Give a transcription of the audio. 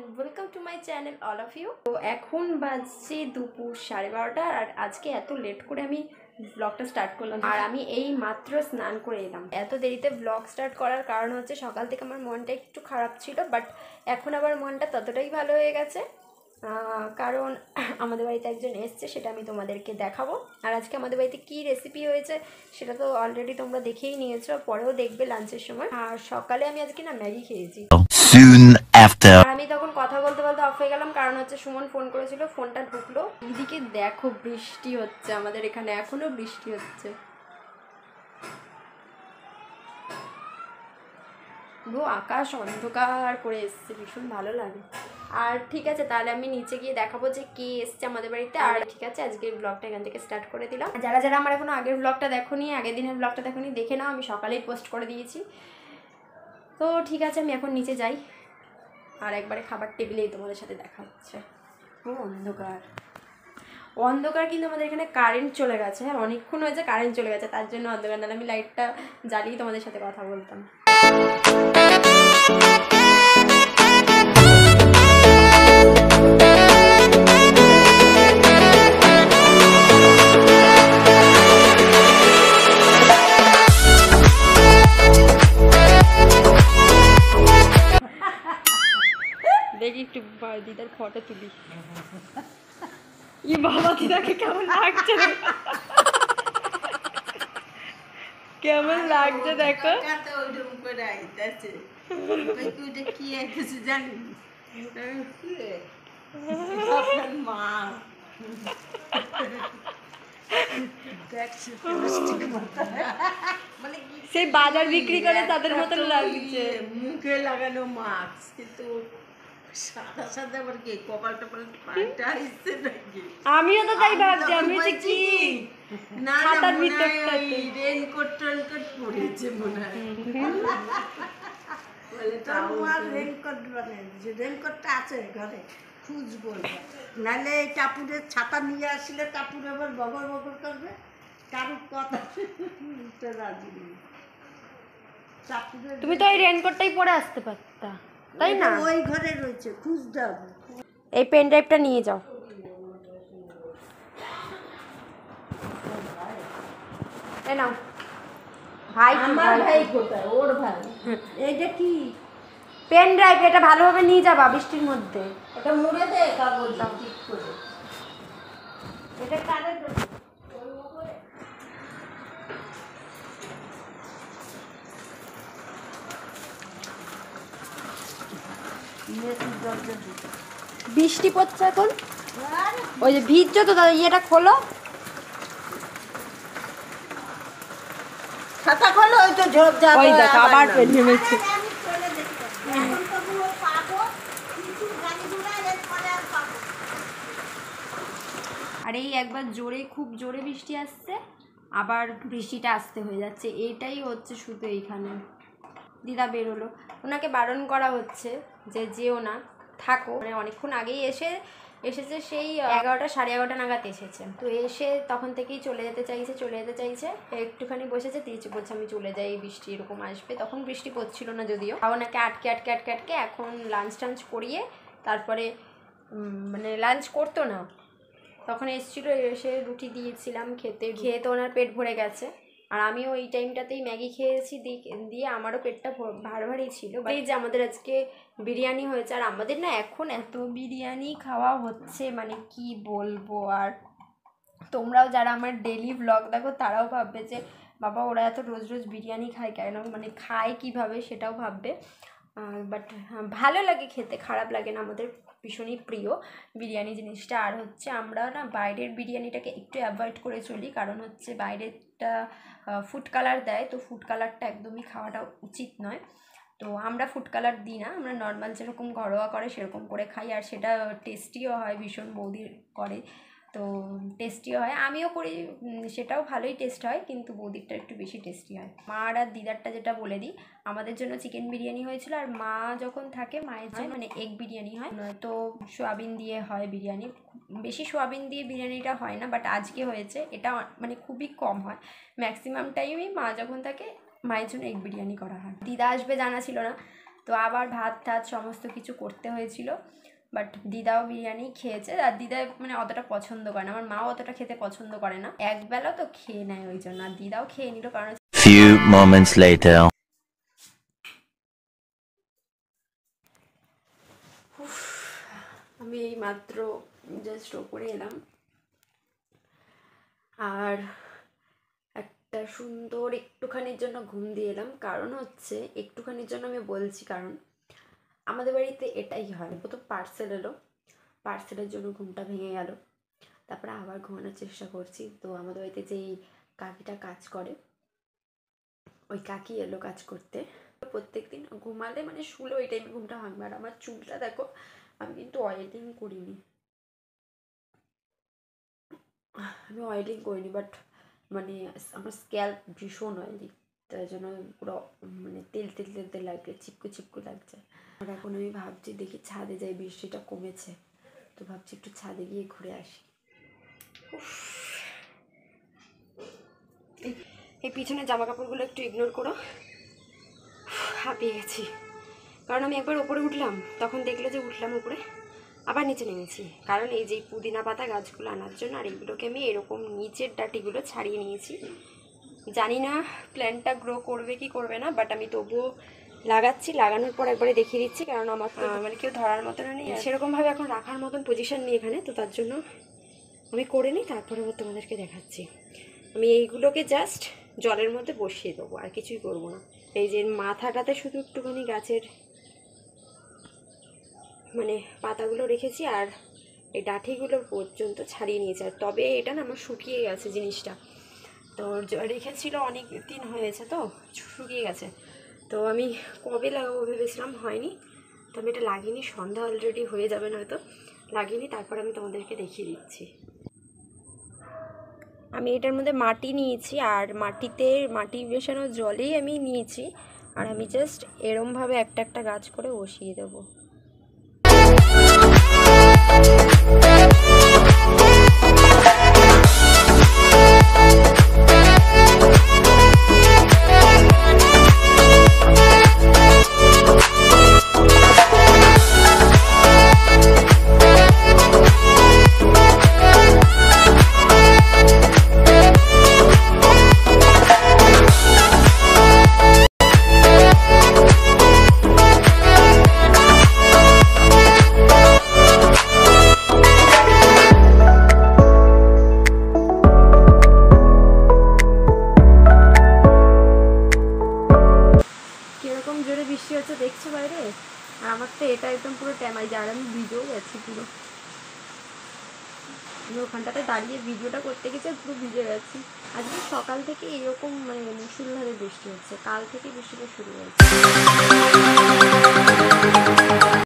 Welcome to my channel all of you. তো এখন বাজছে দুপুর 12:30 আর আজকে এত লেট করে আমি ব্লগটা স্টার্ট করলাম আর আমি এই মাত্র স্নান করে এলাম। এত দেরিতে ব্লগ স্টার্ট করার কারণ হচ্ছে সকাল থেকে আমার মনটা একটু খারাপ ছিল, বাট এখন আবার মনটা ততটাই ভালো হয়ে গেছে কারণ আমাদের বাড়িতে একজন এসছে, সেটা আমি তোমাদেরকে দেখাবো। আর আজকে আমাদের বাড়িতে কী রেসিপি হয়েছে সেটা তো অলরেডি তোমরা দেখেই নিয়েছো, পরেও দেখবে লাঞ্চের সময়। আর সকালে আমি আজকে না ম্যাগি খেয়েছি। আর আমি তখন কথা বলতে বলতে অফ হয়ে গেলাম, কারণ হচ্ছে সুমন ফোন করেছিল, ফোনটা ঢুকলো। এদিকে দেখো বৃষ্টি হচ্ছে, আমাদের এখানে এখনো বৃষ্টি হচ্ছে। পুরো আকাশ অন্ধকার করে এসছে, ভীষণ ভালো লাগে। আর ঠিক আছে, তাহলে আমি নিচে গিয়ে দেখাবো যে কে এসছে আমাদের বাড়িতে। আর ঠিক আছে, আজকের ব্লগটা এখান থেকে স্টার্ট করে দিলাম। যারা যারা আমার এখনো আগের ব্লগটা দেখোনি, আগের দিনের ব্লগটা দেখোনি, দেখে নাও, আমি সকালেই পোস্ট করে দিয়েছি। তো ঠিক আছে, আমি এখন নিচে যাই আর একবারে খাবার টেবিলেই তোমাদের সাথে দেখা হচ্ছে। ও অন্ধকার অন্ধকার, কিন্তু আমাদের এখানে কারেন্ট চলে গেছে। হ্যাঁ, অনেকক্ষণ হয়েছে কারেন্ট চলে গেছে, তার জন্য অন্ধকার। নাহলে আমি লাইটটা জ্বালিয়ে তোমাদের সাথে কথা বলতাম। দেখি একটু দিদার ফটো তুলি। ই বাবা, দিদাকে কেমন লাগছে, কেমন লাগছে দেখো। সেই বাজার বিক্রি করে তাদের মতন লাগছে, মুখে লাগানো মাস্ক, কিন্তু সাদা সাদা আবার কি কপাল টপাল পাল্টা আসছে নাকি? আমিও তো তাই ভাবছি। আমি হচ্ছে কি না ছাতার ভিতরটাতে রেনকোট টেনকোট পরেছে মনে হয়। বলে তোর রেনকোট বানাই, যে রেনকোটটা আছে ঘরে খুঁজবো, নাহলে এই টাপুরের ছাতা নিয়ে আসলে টাপুর আবার বগর বগর করবে, কারোর কথা রাজি নেই। তুমি তো এই রেনকোটটাই পরে আসতে পারতা, তাই না? ওই ঘরে রয়েছে, খুঁজতে হবে। এই পেন ড্রাইভটা নিয়ে যাও। এ নাও ভাই। আমার ভাই কোথায়? ওর ভাই। এইটা কি পেন ড্রাইভ, এটা ভালোভাবে নিয়ে যাবা বৃষ্টির মধ্যে। এটা মুড়ে দে কাগজ ঠিক করে। এটা কাদের জন্য? বৃষ্টি পড়ছে এখন, ওই যে ভিজছো তো, ইয়েটা খোলো। ছাতা খোলো, ওই তো ঝোপ ঝাপ। ওই দেখো আবার নেমেছে। আর এই একবার জোরে, খুব জোরে বৃষ্টি আসছে, আবার বৃষ্টিটা আসতে হয়ে যাচ্ছে, এইটাই হচ্ছে শুধু এইখানে। দিদা বেরোলো, ওনাকে বারণ করা হচ্ছে যে যেও না, থাকো। মানে অনেকক্ষণ আগেই এসেছে, সেই 11টা 11:30 নাগাদ এসেছে। তো এসে তখন থেকেই চলে যেতে চাইছে। একটুখানি বসেছে, তিরিচে বলছে আমি চলে যাই, বৃষ্টি এরকম আসবে। তখন বৃষ্টি পড়ছিল না যদিও। ওনাকে আটকে এখন লাঞ্চ টাঞ্চ করিয়ে তারপরে মানে লাঞ্চ করতো না, তখন এসেছিলো, এসে রুটি দিয়েছিলাম খেয়ে তো ওনার পেট ভরে গেছে। আর আমিও এই টাইমটাতেই ম্যাগি খেয়েছি, দিয়ে আমারও পেটটা ভারী ছিল। এই যে আমাদের আজকে বিরিয়ানি হয়েছে, আর আমাদের না এখন এত বিরিয়ানি খাওয়া হচ্ছে, মানে কি বলবো। আর তোমরাও যারা আমার ডেলি ব্লগ দেখো তারাও ভাববে যে বাবা ওরা এত রোজ রোজ বিরিয়ানি খায় কেন, মানে খায় কিভাবে সেটাও ভাববে। বাট ভালো লাগে খেতে, খারাপ লাগে না। আমাদের ভীষণই প্রিয় বিরিয়ানি জিনিসটা। আর হচ্ছে আমরা না বাইরের বিরিয়ানিটাকে একটু অ্যাভয়েড করে চলি, কারণ হচ্ছে বাইরেরটা ফুড কালার দেয়, তো ফুড কালারটা একদমই খাওয়াটা উচিত নয়। তো আমরা ফুড কালার দিই না, আমরা নর্মাল যেরকম ঘরোয়া করে সেরকম করে খাই। আর সেটা টেস্টিও হয় ভীষণ, বৌদি করে তো টেস্টিও হয়, আমিও করি, সেটাও ভালোই টেস্ট হয়, কিন্তু বৌদিরটা একটু বেশি টেস্টি হয়। মা আর দিদারটা যেটা বলে দিই, আমাদের জন্য চিকেন বিরিয়ানি হয়েছিল, আর মা যখন থাকে মায়ের জন্য মানে এগ বিরিয়ানি হয়, নয়তো সোয়াবিন দিয়ে হয় বিরিয়ানি। বেশি সোয়াবিন দিয়ে বিরিয়ানিটা হয় না, বাট আজকে হয়েছে, এটা মানে খুবই কম হয়। ম্যাক্সিমাম টাইমই মা যখন থাকে মায়ের জন্য এগ বিরিয়ানি করা হয়। দিদা আসবে জানা ছিল না, তো আবার ভাত টাত সমস্ত কিছু করতে হয়েছিল। বাট দিদাও বিরিয়ানি খেয়েছে, আর দিদা মানে অতটা পছন্দ করে না, আমার মাও অতটা খেতে পছন্দ করে না, একবেলা তো খেয়ে নেয় ওই জন্য, আর দিদাও খেয়ে নিল কারণ Few moments later. আমি এই মাত্র জাস্ট ওপরে এলাম, আর একটা সুন্দর একটুখানির জন্য ঘুম দিয়ে এলাম। কারণ হচ্ছে একটুখানির জন্য আমি বলছি, কারণ আমাদের বাড়িতে এটাই হয়, প্রথম পার্সেল এলো, পার্সেলের জন্য ঘুমটা ভেঙে গেল, তারপরে আবার ঘুমানোর চেষ্টা করছি। তো আমাদের বাড়িতে যেই কাকিটা কাজ করে, ওই কাকি এলো কাজ করতে। প্রত্যেকদিন ঘুমালে মানে শুলে ওই টাইমে ঘুমটা ভাঙবে। আর আমার চুলটা দেখো, আমি কিন্তু অয়েলিং করিনি, বাট মানে আমার স্ক্যাল্প ভীষণ অয়েলি, তাই জন্য পুরো মানে তেল তেল তেল তেল লাগছে, চিপকু চিপকু লাগছে। আর এখন আমি ভাবছি দেখি ছাদে যাই, বৃষ্টিটা কমেছে তো ভাবছি একটু ছাদে গিয়ে ঘুরে আসি। এই পিছনে জামা কাপড়গুলো একটু ইগনোর করো, হাঁপিয়ে গেছি। কারণ আমি একবার ওপরে উঠলাম, তখন দেখলে যে উঠলাম উপরে, আবার নিচে নেমেছি, কারণ এই যে পুদিনা পাতা গাছগুলো আনার জন্য। আর এগুলোকে আমি এরকম নিচের ডাটিগুলো ছাড়িয়ে নিয়েছি। জানি না প্ল্যান্টটা গ্রো করবে কি করবে না, বাট আমি তবুও লাগাচ্ছি। লাগানোর পর একবারে দেখিয়ে দিচ্ছি, কারণ আমার তো মানে কেউ ধরার মতন নেই, সেরকমভাবে এখন রাখার মতন পজিশন নেই এখানে, তো তার জন্য আমি করে নিই, তারপরে তোমাদেরকে দেখাচ্ছি। আমি এইগুলোকে জাস্ট জলের মধ্যে বসিয়ে দেবো, আর কিছুই করবো না। এই যে মাথাটাতে শুধু একটুখানি গাছের মানে পাতাগুলো রেখেছি, আর এই ডাঁঠিগুলো পর্যন্ত ছাড়িয়ে নিয়েছি। আর তবে এটা না আমার শুকিয়ে গেছে জিনিসটা, তো রেখেছিল অনেক দিন হয়েছে তো শুকিয়ে গেছে। তো আমি কবে লাগাবো ভেবেছিলাম, হয়নি, তো আমি এটা লাগিয়ে সন্ধ্যা অলরেডি হয়ে যাবে, নয়তো লাগিয়ে নিই, তারপর আমি তোমাদেরকে দেখিয়ে দিচ্ছি। আমি এটার মধ্যে মাটি নিয়েছি, আর মাটি মেশানো জলেই আমি নিয়েছি, আর আমি জাস্ট এরমভাবে একটা একটা গাছ করে বসিয়ে দেবো। দেখছো বাইরে, আর আমার তো এটা একদম পুরো ট্যামাই, যার আমি ভিডিও গেছি পুরো, আমি ওখানটাতে দাঁড়িয়ে ভিডিওটা করতে গেছি, পুরো ভিজে গেছি। আজকে সকাল থেকে এরকম মানে মুষলধারে বৃষ্টি হচ্ছে, কাল থেকে বৃষ্টিটা শুরু হয়েছে।